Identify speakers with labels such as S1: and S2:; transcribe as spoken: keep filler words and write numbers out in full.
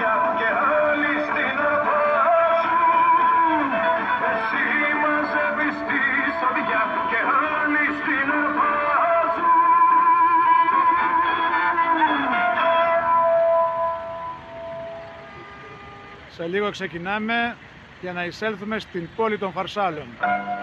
S1: σοδιά και άλλοι στην αρπά σου. Εσύ μαζεύεις τη σοδιά και άλλοι στην αρπά σου.
S2: Σε λίγο ξεκινάμε για να εισέλθουμε στην πόλη των Φαρσάλων.